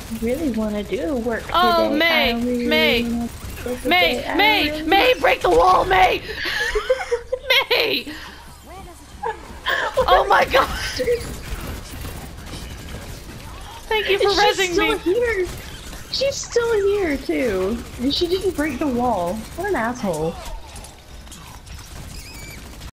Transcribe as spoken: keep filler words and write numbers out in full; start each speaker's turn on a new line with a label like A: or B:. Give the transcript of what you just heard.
A: really want to do work
B: Oh,
A: today.
B: May,
A: I really
B: May,
A: wanna work
B: May,
A: today. I
B: May,
A: really-
B: May, break the wall, May! May! Oh my gosh! Thank you for
A: She's
B: rezzing
A: still
B: me.
A: here. She's still here too, and she didn't break the wall. What an asshole.